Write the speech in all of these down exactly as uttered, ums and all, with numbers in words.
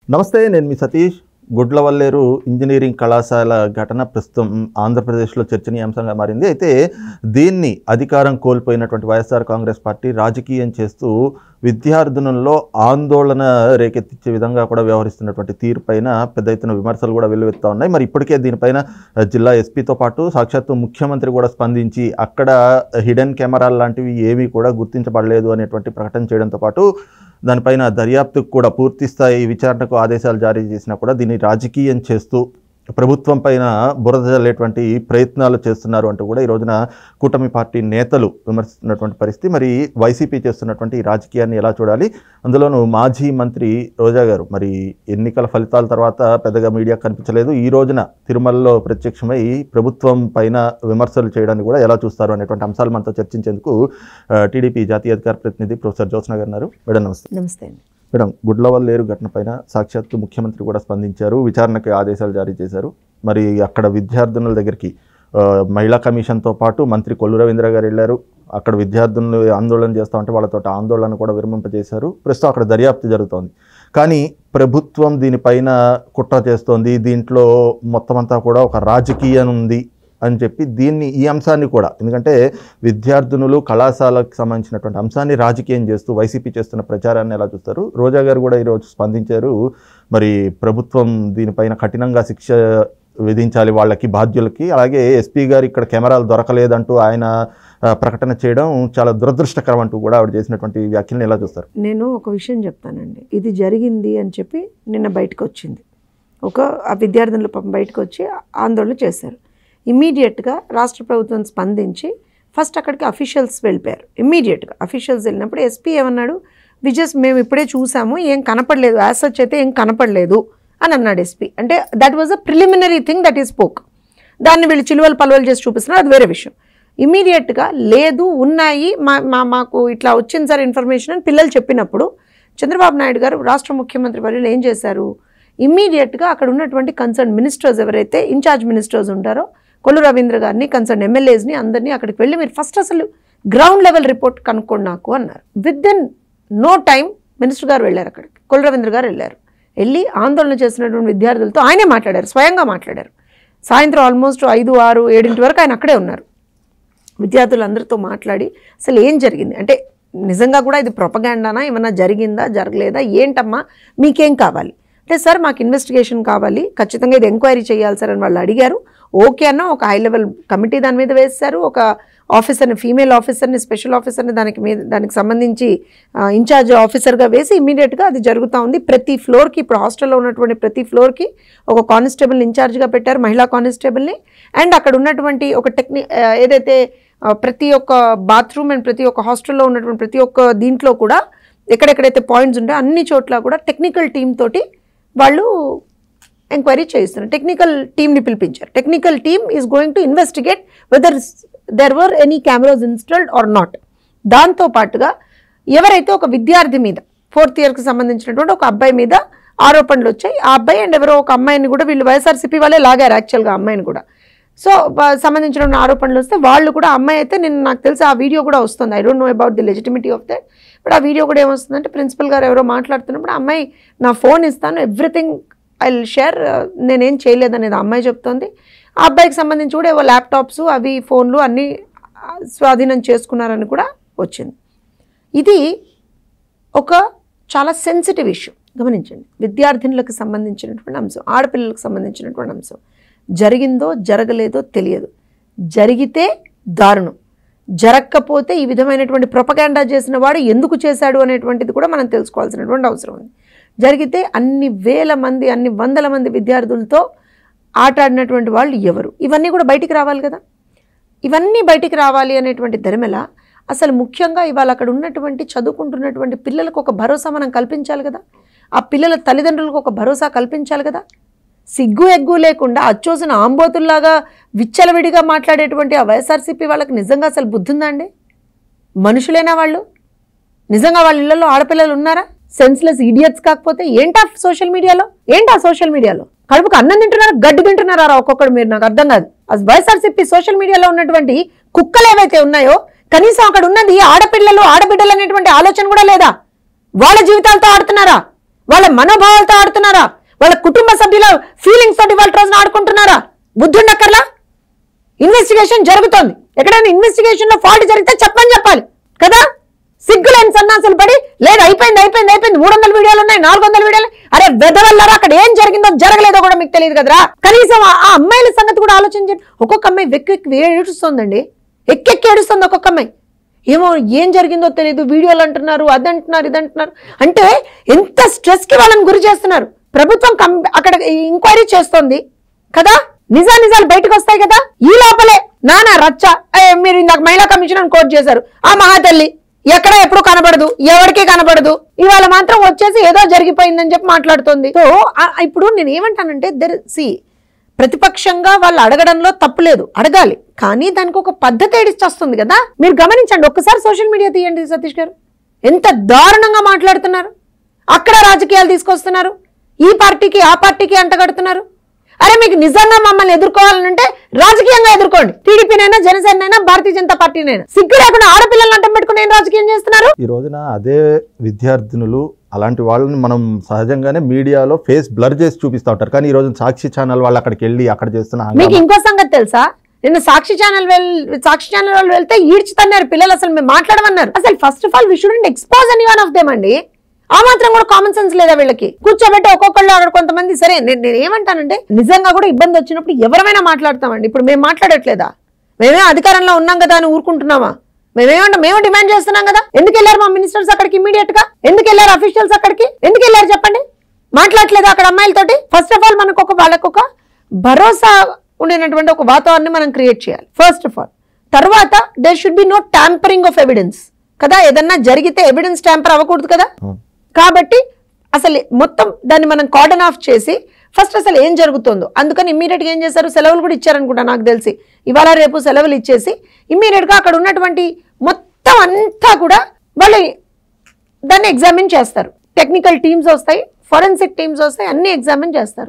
నమస్తే, నేను మీ సతీష్. గుడ్లవల్లేరు ఇంజనీరింగ్ కళాశాల ఘటన ప్రస్తుతం ఆంధ్రప్రదేశ్లో చర్చనీయాంశంగా మారింది. అయితే దీన్ని అధికారం కోల్పోయినటువంటి వైఎస్ఆర్ కాంగ్రెస్ పార్టీ రాజకీయం చేస్తూ విద్యార్థినుల్లో ఆందోళన రేకెత్తించే విధంగా కూడా వ్యవహరిస్తున్నటువంటి తీరు పైన పెద్ద ఎత్తున విమర్శలు కూడా వెల్లువెత్తా ఉన్నాయి. మరి ఇప్పటికే దీనిపైన జిల్లా ఎస్పీతో పాటు సాక్షాత్తు ముఖ్యమంత్రి కూడా స్పందించి అక్కడ హిడెన్ కెమెరాలు లాంటివి ఏమీ కూడా గుర్తించబడలేదు అనేటువంటి ప్రకటన చేయడంతో పాటు దానిపైన దర్యాప్తుకు కూడా పూర్తి స్థాయి విచారణకు ఆదేశాలు జారీ చేసినా కూడా దీన్ని రాజకీయం చేస్తూ ప్రభుత్వం పైన బురద జల్లేటువంటి ప్రయత్నాలు చేస్తున్నారు అంటూ కూడా ఈ రోజున కూటమి పార్టీ నేతలు విమర్శిస్తున్నటువంటి పరిస్థితి. మరి వైసీపీ చేస్తున్నటువంటి ఈ రాజకీయాన్ని ఎలా చూడాలి? అందులోనూ మాజీ మంత్రి రోజా గారు మరి ఎన్నికల ఫలితాల తర్వాత పెద్దగా మీడియా కనిపించలేదు. ఈ రోజున తిరుమలలో ప్రత్యక్షమై ప్రభుత్వం పైన విమర్శలు చేయడానికి కూడా ఎలా చూస్తారు అనేటువంటి అంశాలు మనతో చర్చించేందుకు టీడీపీ జాతీయ అధికార ప్రతినిధి ప్రొఫెసర్ జ్యోత్స్న గారు ఉన్నారు. మేడం నమస్తే. నమస్తే అండి. మేడం, గుడ్లవల్లేరు ఘటన పైన సాక్షాత్తు ముఖ్యమంత్రి కూడా స్పందించారు, విచారణకి ఆదేశాలు జారీ చేశారు. మరి అక్కడ విద్యార్థినుల దగ్గరికి మహిళా కమిషన్తో పాటు మంత్రి కొల్లు రవీంద్ర గారు వెళ్ళారు. అక్కడ విద్యార్థులను ఆందోళన చేస్తూ ఉంటే వాళ్ళతో ఆందోళన కూడా విరమింపజేశారు. ప్రస్తుతం అక్కడ దర్యాప్తు జరుగుతోంది. కానీ ప్రభుత్వం దీనిపైన కుట్ర చేస్తోంది, దీంట్లో మొత్తం అంతా కూడా ఒక రాజకీయం ఉంది అని చెప్పి దీన్ని ఈ అంశాన్ని కూడా, ఎందుకంటే విద్యార్థినులు కళాశాలకు సంబంధించినటువంటి అంశాన్ని రాజకీయం చేస్తూ వైసీపీ చేస్తున్న ప్రచారాన్ని ఎలా చూస్తారు? రోజా గారు కూడా ఈరోజు స్పందించారు. మరి ప్రభుత్వం దీనిపైన కఠినంగా శిక్ష విధించాలి వాళ్ళకి, బాధ్యులకి. అలాగే ఎస్పీ గారు ఇక్కడ కెమెరాలు దొరకలేదంటూ ఆయన ప్రకటన చేయడం చాలా దురదృష్టకరం అంటూ కూడా ఆవిడ చేసినటువంటి వ్యాఖ్యలను ఎలా చూస్తారు? నేను ఒక విషయం చెప్తానండి. ఇది జరిగింది అని చెప్పి నిన్న బయటకు వచ్చింది. ఒక ఆ విద్యార్థులు పాపం బయటకు వచ్చి ఆందోళన చేశారు. ఇమ్మీడియట్గా రాష్ట్ర ప్రభుత్వం స్పందించి ఫస్ట్ అక్కడికి అఫీషియల్స్ వెళ్ళిపోయారు. ఇమ్మీడియట్గా అఫీషియల్స్ వెళ్ళినప్పుడు ఎస్పీ ఏమన్నాడు, విజస్ మేము ఇప్పుడే చూసాము, ఏం కనపడలేదు, యాజ్ సచ్ అయితే ఏం కనపడలేదు అని అన్నాడు ఎస్పీ. అంటే that was a preliminary thing that is spoke. దాన్ని వీళ్ళు చిలువలు పలువలు చేసి చూపిస్తున్నారు, అది వేరే విషయం. ఇమ్మీడియట్గా లేదు ఉన్నాయి మా మా మాకు ఇట్లా వచ్చింది సార్ ఇన్ఫర్మేషన్ అని పిల్లలు చెప్పినప్పుడు చంద్రబాబు నాయుడు గారు రాష్ట్ర ముఖ్యమంత్రి వర్యులు ఏం చేశారు, ఇమ్మీడియట్గా అక్కడ ఉన్నటువంటి కన్సర్న్ మినిస్టర్స్ ఎవరైతే ఇన్ఛార్జ్ మినిస్టర్స్ ఉంటారో కొల్లు రవీంద్ర గారిని, కన్సర్న్ ఎమ్మెల్యేస్ని అందరినీ అక్కడికి వెళ్ళి మీరు ఫస్ట్ అసలు గ్రౌండ్ లెవెల్ రిపోర్ట్ కనుక్కోండి నాకు అన్నారు. Within no time minister గారు వెళ్ళారు అక్కడికి, కొల్లు రవీంద్ర గారు వెళ్ళారు. వెళ్ళి ఆందోళన చేసినటువంటి విద్యార్థులతో ఆయనే మాట్లాడారు, స్వయంగా మాట్లాడారు. సాయంత్రం ఆల్మోస్ట్ ఐదు ఆరు ఏడింటి వరకు ఆయన అక్కడే ఉన్నారు. విద్యార్థులందరితో మాట్లాడి అసలు ఏం జరిగింది అంటే నిజంగా కూడా ఇది ప్రొపగాండానా, ఏమన్నా జరిగిందా జరగలేదా, ఏంటమ్మా మీకేం కావాలి అంటే, సార్ మాకు ఇన్వెస్టిగేషన్ కావాలి, ఖచ్చితంగా ఇది ఎంక్వైరీ చేయాలి సార్ అని వాళ్ళు అడిగారు. ఓకే అన్న ఒక హై లెవెల్ కమిటీ దాని మీద వేశారు. ఒక ఆఫీసర్ని, ఫీమేల్ ఆఫీసర్ని, స్పెషల్ ఆఫీసర్ని దానికి మీద దానికి సంబంధించి ఇన్ఛార్జ్ ఆఫీసర్గా వేసి ఇమ్మీడియట్గా అది జరుగుతూ ఉంది. ప్రతి ఫ్లోర్కి, ఇప్పుడు హాస్టల్లో ఉన్నటువంటి ప్రతి ఫ్లోర్కి ఒక కానిస్టేబుల్ని ఇన్ఛార్జ్గా పెట్టారు, మహిళా కానిస్టేబుల్ని. అండ్ అక్కడ ఉన్నటువంటి ఒక టెక్ని ఏదైతే ప్రతి ఒక్క బాత్రూమ్ అండ్ ప్రతి ఒక్క హాస్టల్లో ఉన్నటువంటి ప్రతి ఒక్క దీంట్లో కూడా ఎక్కడెక్కడైతే పాయింట్స్ ఉంటాయో అన్ని చోట్ల కూడా టెక్నికల్ టీమ్ తోటి వాళ్ళు ఎంక్వైరీ చేస్తున్నారు. టెక్నికల్ టీమ్ని పిలిపించారు. Technical team is going to investigate whether there were any cameras installed or not. దాంతోపాటుగా ఎవరైతే ఒక విద్యార్థి మీద, ఫోర్త్ ఇయర్కి సంబంధించినటువంటి ఒక అబ్బాయి మీద ఆరోపణలు వచ్చాయి. ఆ అబ్బాయి అండ్ ఎవరో ఒక అమ్మాయిని కూడా వీళ్ళు వైఎస్ఆర్సీపీ వాళ్ళే లాగారు యాక్చువల్గా అమ్మాయిని కూడా. సో సంబంధించిన ఆరోపణలు వస్తే వాళ్ళు కూడా, అమ్మాయి అయితే నేను నాకు తెలిసి ఆ వీడియో కూడా వస్తుంది. I don't know about the legitimacy of that. But ఆ వీడియో కూడా ఏమొస్తుందంటే ప్రిన్సిపల్ గారు ఎవరో మాట్లాడుతున్నప్పుడు అమ్మాయి నా ఫోన్ ఇస్తాను, ఎవ్రీథింగ్ ఐ విల్ షేర్, నేనేం చేయలేదనేది అమ్మాయి చెప్తోంది. ఆ అబ్బాయికి సంబంధించి కూడా ఏవో ల్యాప్టాప్స్ అవి ఫోన్లు అన్నీ స్వాధీనం చేసుకున్నారని కూడా వచ్చింది. ఇది ఒక చాలా సెన్సిటివ్ ఇష్యూ. గమనించండి, విద్యార్థినులకు సంబంధించినటువంటి అంశం, ఆడపిల్లలకు సంబంధించినటువంటి అంశం. జరిగిందో జరగలేదో తెలియదు, జరిగితే దారుణం, జరగకపోతే ఈ విధమైనటువంటి ప్రొపగాండా చేసిన వాడు ఎందుకు చేశాడు అనేటువంటిది కూడా మనం తెలుసుకోవాల్సినటువంటి అవసరం ఉంది. జరిగితే అన్ని వేల మంది, అన్ని వందల మంది విద్యార్థులతో ఆటాడినటువంటి వాళ్ళు ఎవరు, ఇవన్నీ కూడా బయటికి రావాలి కదా. ఇవన్నీ బయటికి రావాలి అనేటువంటి ధర్మెల అసలు ముఖ్యంగా ఇవాళ అక్కడ ఉన్నటువంటి చదువుకుంటున్నటువంటి పిల్లలకు ఒక భరోసా మనం కల్పించాలి కదా. ఆ పిల్లల తల్లిదండ్రులకు ఒక భరోసా కల్పించాలి కదా. సిగ్గు ఎగ్గు లేకుండా అచ్చోసిన ఆంబోతుల్లాగా విచ్చలవిడిగా మాట్లాడేటువంటి ఆ వైఎస్ఆర్సీపీ వాళ్ళకి నిజంగా అసలు బుద్ధి ఉందా అండి? మనుషులేనా వాళ్ళు? నిజంగా వాళ్ళ ఇళ్లలో ఆడపిల్లలు ఉన్నారా? సెన్స్లెస్ ఇడియట్స్ కాకపోతే ఏంటా సోషల్ మీడియాలో, ఏంటా సోషల్ మీడియాలో కడుపుకు అన్నం తింటున్నారా, గడ్డి తింటున్నారా ఒక్కొక్కడు? మీరు నాకు అర్థం కాదు. వైఎస్ఆర్సీపీ సోషల్ మీడియాలో ఉన్నటువంటి కుక్కలు ఏవైతే ఉన్నాయో కనీసం అక్కడ ఉన్నది ఆడపిల్లలు, ఆడబిడ్డలు అనేటువంటి ఆలోచన కూడా లేదా? వాళ్ళ జీవితాలతో ఆడుతున్నారా? వాళ్ళ మనోభావాలతో ఆడుతున్నారా? వాళ్ళ కుటుంబ సభ్యుల ఫీలింగ్స్ తోటి వాళ్ళ రోజున ఆడుకుంటున్నారా? బుద్ధి ఉండక్కర్లా? ఇన్వెస్టిగేషన్ జరుగుతోంది. ఎక్కడైనా ఇన్వెస్టిగేషన్ లో ఫాల్ట్ జరిగితే చెప్పని చెప్పాలి కదా. సిగ్గులేని సన్నాసులు పడి లేదు అయిపోయింది అయిపోయింది అయిపోయింది మూడు వందల వీడియోలు ఉన్నాయి, నాలుగు వందల వీడియోలు. అరే వెదవల్లారా, అక్కడ ఏం జరిగిందో జరగలేదో కూడా మీకు తెలియదు కదరా. కనీసం ఆ అమ్మాయిల సంగతి కూడా ఆలోచించండి. ఒక్కొక్క అమ్మాయి వెక్కి వెక్కి ఏడుస్తుందండి, ఎక్కెక్కి ఏడుస్తుంది ఒక్కొక్క అమ్మాయి. ఏమో ఏం జరిగిందో తెలియదు, వీడియోలు అంటున్నారు, అది అంటున్నారు, ఇది అంటున్నారు. అంటే ఎంత స్ట్రెస్ కి వాళ్ళని గురి చేస్తున్నారు. ప్రభుత్వం అక్కడ ఎంక్వైరీ చేస్తోంది కదా, నిజా నిజాలు బయటకు వస్తాయి కదా. ఈ లోపలే నానా రచ్చ. మీరు ఇందాక మహిళా కమిషన్ కోట్ చేశారు, ఆ మహాతల్లి ఎక్కడ ఎప్పుడు కనబడదు, ఎవరికి కనబడదు, ఇవాళ మాత్రం వచ్చేసి ఏదో జరిగిపోయిందని చెప్పి మాట్లాడుతుంది. సో ఇప్పుడు నేను ఏమంటానంటే దర్ సి ప్రతిపక్షంగా వాళ్ళు అడగడంలో తప్పులేదు, అడగాలి, కానీ దానికి ఒక పద్ధతి ఏడిచొస్తుంది కదా. మీరు గమనించండి, ఒక్కసారి సోషల్ మీడియా తీయండి సతీష్ గారు, ఎంత దారుణంగా మాట్లాడుతున్నారు. అక్కడ రాజకీయాలు తీసుకొస్తున్నారు, ఈ పార్టీకి ఆ పార్టీకి అంటగడుతున్నారు. అరే మీకు నిజంగా మమ్మల్ని ఎదుర్కోవాలంటే రాజకీయంగా ఎదుర్కోండి. టీడీపీనైనా జనసేనైనా భారతీయ జనతా పార్టీనైనా. సిగ్గు లేకుండా ఆడపిల్లలను అడ్డం పెట్టుకుని ఏం రాజకీయం చేస్తున్నారు? ఈ రోజున అదే విద్యార్థినులు అలాంటి వాళ్ళని మనం సహజంగానే మీడియాలో ఫేస్ బ్లర్ చేసి చూపిస్తూ ఉంటారు. కానీ ఈ రోజు సాక్షి ఛానల్ వాళ్ళు అక్కడికి వెళ్ళి అక్కడ చేస్తున్న మీకు ఇంకో సంగతి తెలుసా? నిన్న సాక్షి ఛానల్ సాక్షి ఛానల్ వాళ్ళు వెళ్తే ఈడ్చుతున్నారు పిల్లలు, అసలు మేము మాట్లాడమన్నారు. అసలు first of all we shouldn't expose any one of them అండి. ఆ మాత్రం కూడా కామన్ సెన్స్ లేదా వీళ్ళకి? కూర్చోబెట్టి ఒక్కొక్కళ్ళు అక్కడ కొంతమంది సరే నేను నేను ఏమంటానంటే నిజంగా కూడా ఇబ్బంది వచ్చినప్పుడు ఎవరైనా మాట్లాడతామండి. ఇప్పుడు మేము మాట్లాడట్లేదా? మేమే అధికారంలో ఉన్నాం కదా అని ఊరుకుంటున్నామా? మేమేమంటే మేము డిమాండ్ చేస్తున్నాం కదా. ఎందుకు వెళ్ళారు మా మినిస్టర్స్ అక్కడికి ఇమీడియట్ గా? ఎందుకు వెళ్ళారు అఫీషియల్స్ అక్కడికి? ఎందుకు వెళ్ళారు చెప్పండి? మాట్లాడట్లేదు అక్కడ అమ్మాయిలతోటి? ఫస్ట్ ఆఫ్ ఆల్ మనకు ఒక వాళ్ళకు ఒక భరోసా ఉండేటువంటి ఒక వాతావరణాన్ని మనం క్రియేట్ చేయాలి ఫస్ట్ ఆఫ్ ఆల్. తర్వాత there should be no tampering of evidence కదా. ఏదన్నా జరిగితే ఎవిడెన్స్ ట్యాంపర్ అవ్వకూడదు కదా. కాబట్టి అసలు మొత్తం దాన్ని మనం కార్డన్ ఆఫ్ చేసి ఫస్ట్ అసలు ఏం జరుగుతుందో, అందుకని ఇమ్మీడియట్గా ఏం చేశారు, సెలవులు కూడా ఇచ్చారనుకుంటా నాకు తెలిసి. ఇవాళ రేపు సెలవులు ఇచ్చేసి ఇమ్మీడియట్గా అక్కడ ఉన్నటువంటి మొత్తం అంతా కూడా వాళ్ళు దాన్ని ఎగ్జామిన్ చేస్తారు. టెక్నికల్ టీమ్స్ వస్తాయి, ఫోరెన్సిక్ టీమ్స్ వస్తాయి, అన్ని ఎగ్జామిన్ చేస్తారు.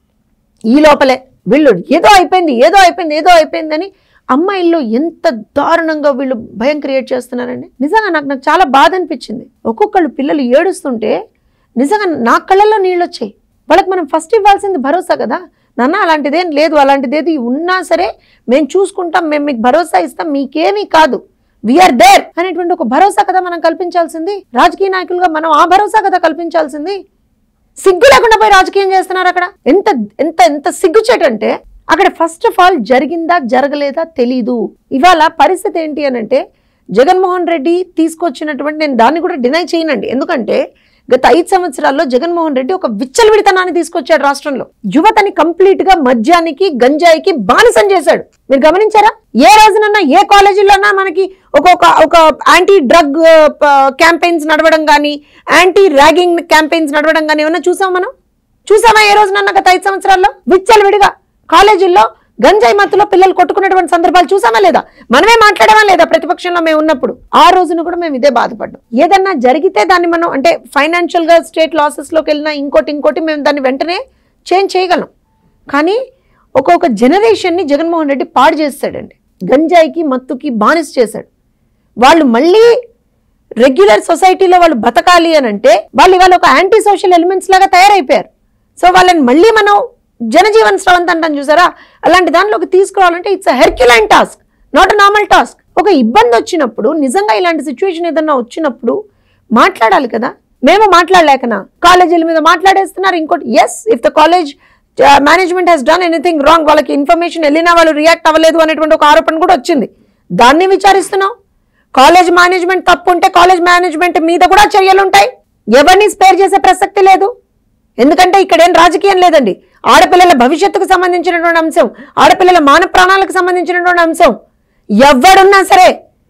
ఈ లోపలే వీళ్ళు ఏదో అయిపోయింది ఏదో అయిపోయింది ఏదో అయిపోయిందని అమ్మాయిల్లో ఎంత దారుణంగా వీళ్ళు భయం క్రియేట్ చేస్తున్నారండి. నిజంగా నాకు నాకు చాలా బాధ అనిపించింది. ఒక్కొక్కళ్ళు పిల్లలు ఏడుస్తుంటే నిజంగా నా కళ్ళల్లో నీళ్ళు వచ్చాయి. వాళ్ళకి మనం ఫస్ట్ ఇవ్వాల్సింది భరోసా కదా. నాన్న అలాంటిదేం లేదు, అలాంటిదేది ఉన్నా సరే మేము చూసుకుంటాం, మేము మీకు భరోసా ఇస్తాం, మీకేమీ కాదు, వీఆర్ దేర్ అనేటువంటి ఒక భరోసా కదా మనం కల్పించాల్సింది. రాజకీయ నాయకులుగా మనం ఆ భరోసా కదా కల్పించాల్సింది. సిగ్గు లేకుండా పోయి రాజకీయం చేస్తున్నారు అక్కడ. ఎంత ఎంత ఎంత సిగ్గుచేటంటే అక్కడ ఫస్ట్ ఆఫ్ ఆల్ జరిగిందా జరగలేదా తెలీదు. ఇవాళ పరిస్థితి ఏంటి అని అంటే జగన్మోహన్ రెడ్డి తీసుకొచ్చినటువంటి, నేను దాన్ని కూడా డినై చేయనండి, ఎందుకంటే గత ఐదు సంవత్సరాల్లో జగన్మోహన్ రెడ్డి ఒక విచ్చలవిడితనాన్ని తీసుకొచ్చాడు రాష్ట్రంలో. యువతని కంప్లీట్ గా మద్యానికి గంజాయికి బానిసం చేశాడు. మీరు గమనించారా? ఏ రోజునన్నా ఏ కాలేజీలోనా మనకి ఒక్కొక్క ఒక యాంటీ డ్రగ్ క్యాంపెయిన్స్ నడవడం కానీ, యాంటీ ర్యాగింగ్ క్యాంపెయిన్స్ నడవడం కానీ ఏమన్నా చూసాం మనం? చూసామా ఏ రోజునన్నా గత ఐదు సంవత్సరాల్లో? విచ్చలవిడిగా కాలేజీల్లో గంజాయి మత్తులో పిల్లలు కొట్టుకున్నటువంటి సందర్భాలు చూసామా లేదా? మనమే మాట్లాడమా లేదా ప్రతిపక్షంలో మేము ఉన్నప్పుడు? ఆ రోజున కూడా మేము ఇదే బాధపడ్డాం. ఏదన్నా జరిగితే దాన్ని మనం అంటే ఫైనాన్షియల్ గా స్టేట్ లాసెస్ లోకి వెళ్ళినా ఇంకోటి ఇంకోటి మేము దాన్ని వెంటనే చేంజ్ చేయగలం. కానీ ఒక్కొక్క జనరేషన్ ని జగన్మోహన్ రెడ్డి పాడు చేస్తాడండి. గంజాయికి మత్తుకి బానిస చేశాడు. వాళ్ళు మళ్ళీ రెగ్యులర్ సొసైటీలో వాళ్ళు బతకాలి అని అంటే వాళ్ళు ఇవాళ ఒక యాంటీ సోషల్ ఎలిమెంట్స్ లాగా తయారైపోయారు. సో వాళ్ళని మళ్ళీ మనం జనజీవన్ స్రవంతి అంటాను చూసారా, అలాంటి దానిలోకి తీసుకురావాలంటే it's a herculean task, not a normal task. ఒక ఇబ్బంది వచ్చినప్పుడు నిజంగా ఇలాంటి సిచ్యువేషన్ ఏదన్నా వచ్చినప్పుడు మాట్లాడాలి కదా. మేము మాట్లాడలేకనా కాలేజీల మీద మాట్లాడేస్తున్నారు. ఇంకోటి yes, if the college management has done anything wrong, వాళ్ళకి ఇన్ఫర్మేషన్ వెళ్ళినా వాళ్ళు రియాక్ట్ అవ్వలేదు అనేటువంటి ఒక ఆరోపణ కూడా వచ్చింది. దాన్ని విచారిస్తున్నాం. కాలేజ్ మేనేజ్మెంట్ తప్పు ఉంటే కాలేజ్ మేనేజ్మెంట్ మీద కూడా చర్యలు ఉంటాయి. ఎవరిని స్పేర్ చేసే ప్రసక్తి లేదు. ఎందుకంటే ఇక్కడ ఏం రాజకీయం లేదండి. ఆడపిల్లల భవిష్యత్తుకు సంబంధించినటువంటి అంశం, ఆడపిల్లల మాన ప్రాణాలకు సంబంధించినటువంటి అంశం. ఎవడున్నా సరే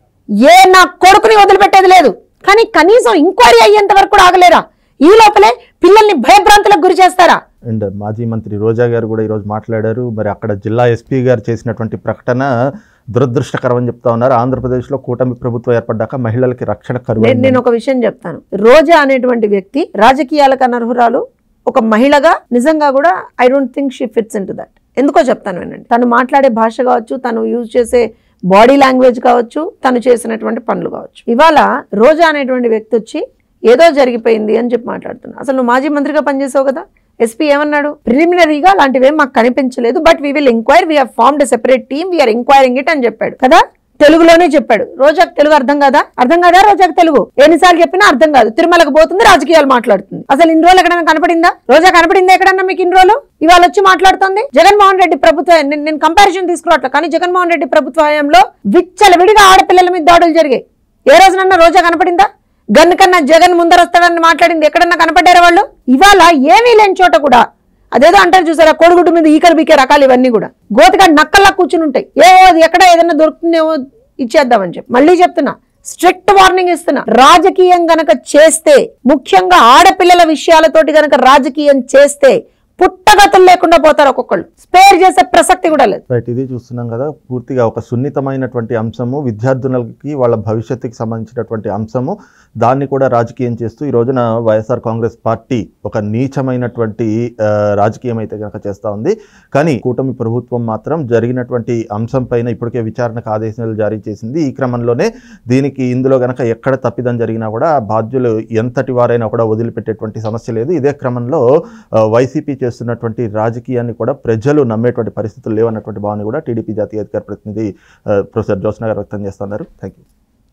ఏ నా కొడుకుని వదిలిపెట్టేది లేదు. కానీ కనీసం ఎంక్వైరీ అయ్యేంత వరకు కూడా ఆగలేరా? ఈ లోపలే పిల్లల్ని భయభ్రాంతులకు గురి చేస్తారా? అండ్ మాజీ మంత్రి రోజా గారు కూడా ఈరోజు మాట్లాడారు. మరి అక్కడ జిల్లా ఎస్పీ గారు చేసినటువంటి ప్రకటన దురదృష్టకరం అని చెప్తా ఉన్నారు. ఆంధ్రప్రదేశ్లో కూటమి ప్రభుత్వం ఏర్పడ్డాక మహిళలకి రక్షణ కరువు. నేను ఒక విషయం చెప్తాను. రోజా అనేటువంటి వ్యక్తి రాజకీయాలకు అనర్హురాలు. ఒక మహిళగా నిజంగా కూడా I don't think she fits in to that. ఎందుకో చెప్తాను వినండి. తను మాట్లాడే భాష కావచ్చు, తను యూజ్ చేసే బాడీ లాంగ్వేజ్ కావచ్చు, తను చేసినటువంటి పనులు కావచ్చు. ఇవాళ రోజా అనేటువంటి వ్యక్తి వచ్చి ఏదో జరిగిపోయింది అని చెప్పి మాట్లాడుతున్నా. అసలు నువ్వు మాజీ మంత్రిగా పనిచేసావు కదా, ఎస్పీ ఏమన్నాడు? ప్రిలిమినరీగా అలాంటివి ఏం మాకు కనిపించలేదు, but we will enquire, we have formed a separate team, we are enquiring it అని చెప్పాడు కదా. తెలుగులోనే చెప్పాడు. రోజాకు తెలుగు అర్థం కాదా? అర్థం కాదా రోజాకు తెలుగు? ఎన్నిసార్లు చెప్పినా అర్థం కాదు. తిరుమలకు పోతుంది, రాజకీయాలు మాట్లాడుతుంది. అసలు ఇన్ని రోజులు ఎక్కడైనా కనపడిందా? రోజా కనపడిందా ఎక్కడన్నా మీకు ఇన్ని రోజులు? ఇవాళ వచ్చి మాట్లాడుతుంది. జగన్మోహన్ రెడ్డి ప్రభుత్వం, నేను కంపారిజన్ తీసుకురావట్లే, కానీ జగన్మోహన్ రెడ్డి ప్రభుత్వ హయాంలో విచ్చలవిడిగా ఆడపిల్లల మీద దాడులు జరిగాయి. ఏ రోజునన్నా రోజా కనపడిందా? గన్ కన్నా జగన్ ముందరొస్తాడని మాట్లాడింది ఎక్కడన్నా కనపడ్డారా వాళ్ళు? ఇవాళ ఏమీ లేని చోట కూడా అదేదో అంటారు చూసారా, కోడిగుడ్డు మీద ఈకలు బీకే రకాలు ఇవన్నీ కూడా గోతిగా నక్కల్లా కూర్చుని ఉంటాయి. ఏవో ఎక్కడ ఏదైనా దొరుకుతుందేమో ఇచ్చేద్దామని చెప్పి మళ్ళీ చెప్తున్నా, స్ట్రిక్ట్ వార్నింగ్ ఇస్తున్నా. రాజకీయం గనక చేస్తే, ముఖ్యంగా ఆడపిల్లల విషయాలతోటి గనక రాజకీయం చేస్తే పుట్టగతులు లేకుండా పోతారు. ఒక్కొక్కళ్ళు స్పేర్ చేసే ప్రసక్తి కూడా లేదు. రైట్, ఇది చూస్తున్నాం కదా, పూర్తిగా ఒక సున్నితమైనటువంటి అంశము, విద్యార్థులకి వాళ్ళ భవిష్యత్తుకి సంబంధించినటువంటి అంశము, దాన్ని కూడా రాజకీయం చేస్తూ ఈ రోజున వైఎస్ఆర్ కాంగ్రెస్ పార్టీ ఒక నీచమైనటువంటి రాజకీయం అయితే కనుక చేస్తూ ఉంది. కానీ కూటమి ప్రభుత్వం మాత్రం జరిగినటువంటి అంశం పైన ఇప్పటికే విచారణకు ఆదేశాలు జారీ చేసింది. ఈ క్రమంలోనే దీనికి ఇందులో గనక ఎక్కడ తప్పిదం జరిగినా కూడా బాధ్యులు ఎంతటి వారైనా కూడా వదిలిపెట్టేటువంటి సమస్య లేదు. ఇదే క్రమంలో వైసీపీ చేస్తున్నటువంటి రాజకీయాన్ని కూడా ప్రజలు నమ్మేటువంటి పరిస్థితులు లేవన్నటువంటి భావన కూడా టీడీపీ జాతీయ అధికార ప్రతినిధి ప్రొఫెసర్ జ్యోత్స్న గారు వ్యక్తం చేస్తున్నారు. Thank you.